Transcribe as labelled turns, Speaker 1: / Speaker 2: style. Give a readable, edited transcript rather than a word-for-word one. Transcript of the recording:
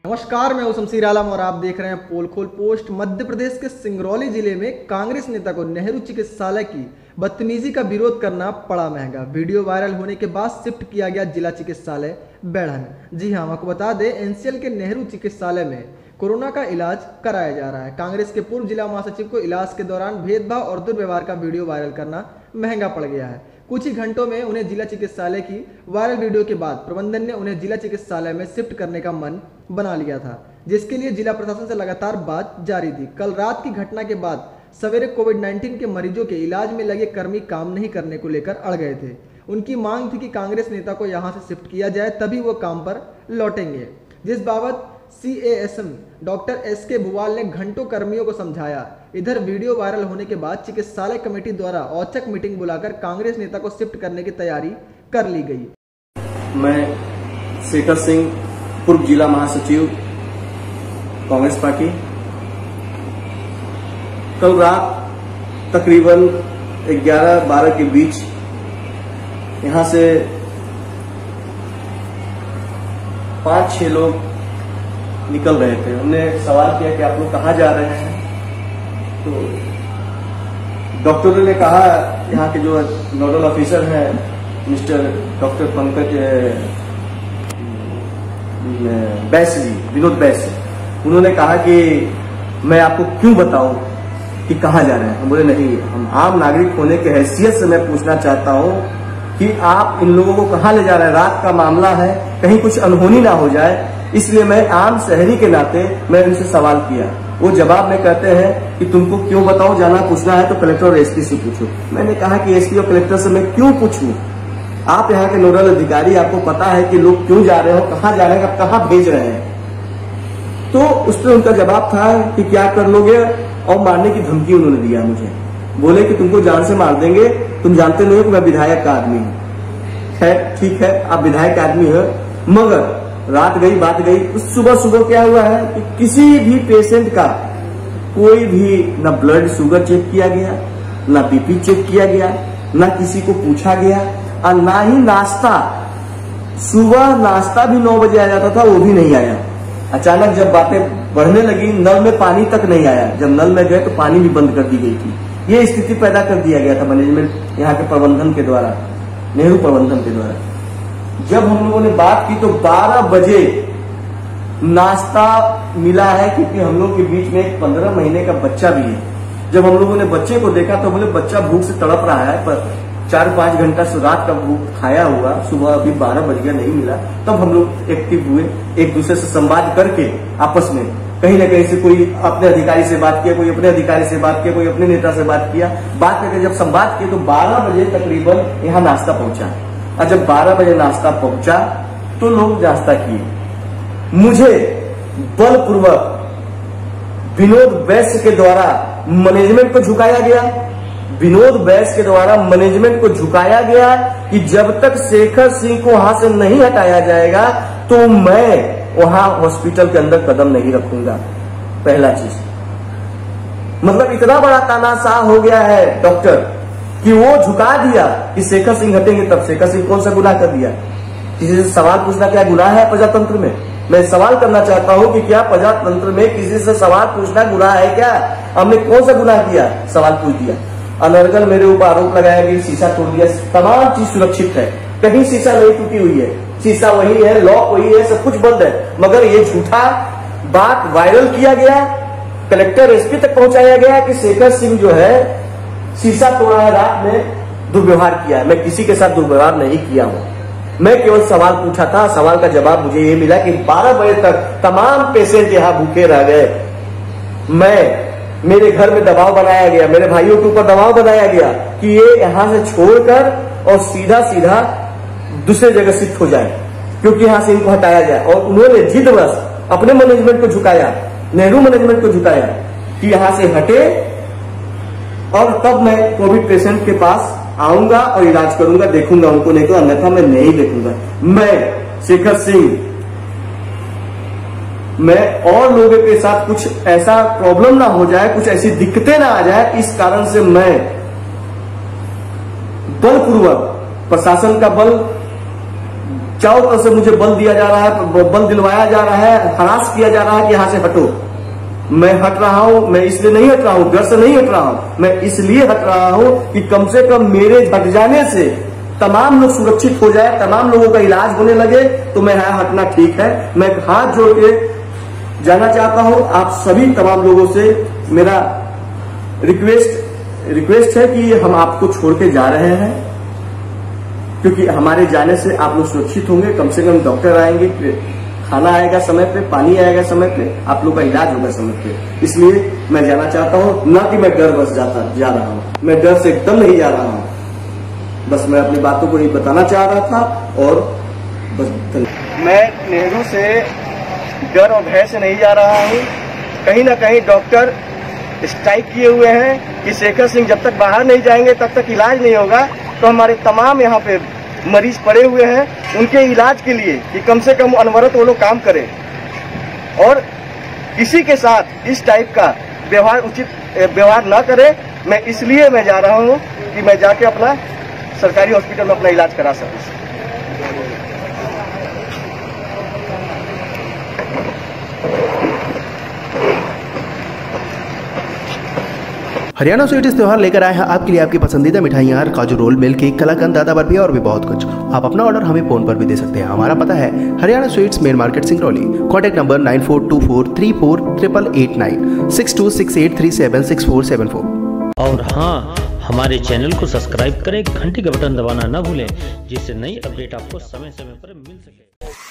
Speaker 1: नमस्कार, मैं हूं शमशीर आलम और आप देख रहे हैं पोल खोल पोस्ट। मध्य प्रदेश के सिंगरौली जिले में कांग्रेस नेता को नेहरू चिकित्सालय की बदतमीजी का विरोध करना पड़ा महंगा। वीडियो वायरल होने के बाद शिफ्ट किया गया जिला चिकित्सालय बेढ़न। जी हां, आपको बता दें, एनसीएल के नेहरू चिकित्सालय में कोरोना का इलाज कराया जा रहा है। कांग्रेस के पूर्व जिला महासचिव को इलाज के दौरान भेदभाव और दुर्व्यवहार का वीडियो वायरल करना महंगा पड़ गया है। कुछ ही घंटों में उन्हें जिला चिकित्सालय की वायरल वीडियो के बाद प्रबंधन ने उन्हें जिला चिकित्सालय में शिफ्ट करने का मन बना लिया था, जिसके लिए जिला प्रशासन से लगातार बात जारी थी। कल रात की घटना के बाद सवेरे कोविड-19 के मरीजों के इलाज में लगे कर्मी काम नहीं करने को लेकर अड़ गए थे। उनकी मांग थी कि कांग्रेस नेता को यहां से शिफ्ट किया जाए, तभी वो काम पर लौटेंगे, जिस बाबत CASM डॉक्टर SK भुवाल ने घंटों कर्मियों को समझाया। इधर वीडियो वायरल होने के बाद चिकित्सालय कमेटी द्वारा औचक मीटिंग बुलाकर कांग्रेस नेता को शिफ्ट करने की तैयारी कर ली गई।
Speaker 2: मैं शेखर सिंह, पूर्व जिला महासचिव कांग्रेस पार्टी, कल रात तकरीबन 11-12 के बीच यहां से 5-6 लोग निकल रहे थे। हमने सवाल किया कि आप लोग कहाँ जा रहे हैं, तो डॉक्टरों ने कहा, यहाँ के जो नोडल ऑफिसर हैं मिस्टर डॉक्टर पंकज बैस जी, विनोद बैस, उन्होंने कहा कि मैं आपको क्यों बताऊं कि कहाँ जा रहे हैं। हम बोले नहीं, हम आम नागरिक होने के हैसियत से मैं पूछना चाहता हूं कि आप इन लोगों को कहाँ ले जा रहे हैं। रात का मामला है, कहीं कुछ अनहोनी ना हो जाए, इसलिए मैं आम शहरी के नाते मैं उनसे सवाल किया। वो जवाब में कहते हैं कि तुमको क्यों बताओ, जाना पूछना है तो कलेक्टर और SP से पूछो। मैंने कहा कि SP और कलेक्टर से मैं क्यों पूछूं, आप यहाँ के नोडल अधिकारी, आपको पता है कि लोग क्यों जा रहे हो, कहाँ जा रहे हैं, कहाँ भेज रहे हैं। तो उस पर उनका जवाब था कि क्या कर लोगे, और मारने की धमकी उन्होंने दिया मुझे। बोले कि तुमको जान से मार देंगे, तुम जानते नहीं हो कि मैं विधायक का आदमी हूँ। खैर ठीक है, आप विधायक आदमी हो, मगर रात गई बात गई। उस सुबह क्या हुआ है कि किसी भी पेशेंट का कोई भी न ब्लड शुगर चेक किया गया, न BP चेक किया गया, न किसी को पूछा गया, और ना ही नाश्ता। सुबह नाश्ता भी 9 बजे आ जाता था, वो भी नहीं आया। अचानक जब बातें बढ़ने लगी, नल में पानी तक नहीं आया। जब नल में गए तो पानी भी बंद कर दी गई थी। ये स्थिति पैदा कर दिया गया था मैनेजमेंट, यहाँ के प्रबंधन के द्वारा, नेहरू प्रबंधन के द्वारा। जब हम लोगों ने बात की तो 12 बजे नाश्ता मिला है, क्योंकि हम लोग के बीच में एक 15 महीने का बच्चा भी है। जब हम लोगों ने बच्चे को देखा तो बोले बच्चा भूख से तड़प रहा है, पर 4-5 घंटा से रात का भूख खाया हुआ, सुबह अभी 12 बज गया, नहीं मिला। तब हम लोग एक्टिव हुए, एक दूसरे से संवाद करके आपस में कहीं न कहीं से कोई अपने अधिकारी से बात किया, कोई अपने अधिकारी से बात किया, कोई अपने नेता से बात किया। बात करके जब संवाद किए तो 12 बजे तकरीबन यहाँ नाश्ता पहुंचा। और जब 12 बजे नाश्ता पहुंचा तो लोग नाश्ता किए। मुझे बलपूर्वक विनोद बैस के द्वारा मैनेजमेंट को झुकाया गया। विनोद बैस के द्वारा मैनेजमेंट को झुकाया गया कि जब तक शेखर सिंह को वहां से नहीं हटाया जाएगा तो मैं वहां हॉस्पिटल के अंदर कदम नहीं रखूंगा। पहला चीज, मतलब इतना बड़ा तानाशाह हो गया है डॉक्टर कि वो झुका दिया कि शेखर सिंह हटेंगे। तब शेखर सिंह कौन सा गुनाह कर दिया? किसी से सवाल पूछना क्या गुनाह है प्रजातंत्र में? मैं सवाल करना चाहता हूं कि क्या प्रजातंत्र में किसी से सवाल पूछना गुनाह है क्या? हमने कौन सा गुनाह किया? सवाल पूछ दिया। अनर्गल मेरे ऊपर आरोप लगाया कि शीशा तोड़ दिया। तमाम चीज सुरक्षित है, कहीं शीशा नहीं टूटी हुई है, शीशा वही है, लॉक वही है, सब कुछ बंद है। मगर ये झूठा बात वायरल किया गया, कलेक्टर SP तक पहुंचाया गया कि शेखर सिंह जो है शीशा तोड़ा है, रात में दुर्व्यवहार किया है। मैं किसी के साथ दुर्व्यवहार नहीं किया हूं, मैं केवल सवाल पूछा था। सवाल का जवाब मुझे ये मिला कि 12 बजे तक तमाम पेशेंट यहाँ भूखे रह गए। मेरे घर में दबाव बनाया गया, मेरे भाइयों के ऊपर दबाव बनाया गया कि ये यहाँ से छोड़कर और सीधा दूसरे जगह शिफ्ट हो जाए, क्योंकि यहाँ से इनको हटाया जाए। और उन्होंने जिदवश अपने मैनेजमेंट को झुकाया, नेहरू मैनेजमेंट को झुकाया कि यहाँ से हटे, और तब मैं कोविड पेशेंट के पास आऊंगा और इलाज करूंगा, देखूंगा उनको, नहीं तो अन्यथा मैं नहीं देखूंगा। मैं शेखर सिंह, मैं और लोगों के साथ कुछ ऐसा प्रॉब्लम ना हो जाए, कुछ ऐसी दिक्कतें ना आ जाए, इस कारण से मैं बलपूर्वक प्रशासन का बल चारों तरफ से मुझे बल दिया जा रहा है, बल दिलवाया जा रहा है, हरास किया जा रहा है कि यहां से हटो। मैं हट रहा हूं, मैं इसलिए नहीं हट रहा हूं, डर से नहीं हट रहा हूं, मैं इसलिए हट रहा हूं कि कम से कम मेरे हट जाने से तमाम लोग सुरक्षित हो जाए, तमाम लोगों का इलाज होने लगे, तो मैं यहां हटना ठीक है। मैं हाथ जोड़ के जाना चाहता हूं आप सभी तमाम लोगों से। मेरा रिक्वेस्ट है कि हम आपको छोड़ के जा रहे हैं, क्योंकि हमारे जाने से आप लोग सुरक्षित होंगे। कम से कम डॉक्टर आएंगे, खाना आएगा समय पे, पानी आएगा समय पे, आप लोग का इलाज होगा समय पे। इसलिए मैं जाना चाहता हूं, ना कि मैं डर बस जा रहा हूं, मैं डर से एकदम नहीं जा रहा हूं। बस मैं अपनी बातों को ही बताना चाह रहा था और बस। मैं नेहरू से डर और भय से नहीं जा रहा हूं। कहीं ना कहीं डॉक्टर स्ट्राइक किए हुए हैं कि शेखर सिंह जब तक बाहर नहीं जाएंगे तब तक इलाज नहीं होगा। तो हमारे तमाम यहाँ पे मरीज पड़े हुए हैं, उनके इलाज के लिए कि कम से कम अनवरत वो लोग काम करें और किसी के साथ इस टाइप का व्यवहार, उचित व्यवहार न करें। मैं इसलिए मैं जा रहा हूँ कि मैं जाके अपना सरकारी हॉस्पिटल में अपना इलाज करा सकूं।
Speaker 3: हरियाणा स्वीट इस त्योहार लेकर आए हैं आपके लिए आपकी पसंदीदा मिठाइयाँ, काजू रोल, मिल्क केक, कलाकंद, दादा बर्फी और भी बहुत कुछ। आप अपना ऑर्डर हमें फोन पर भी दे सकते हैं। हमारा पता है Haryana sweets, main market, Singrauli. Contact number 9424348889 6268376474।
Speaker 4: और हाँ, हमारे चैनल को सब्सक्राइब करें, घंटी का बटन दबाना ना भूलें, जिससे नई अपडेट आपको समय समय पर मिल सके।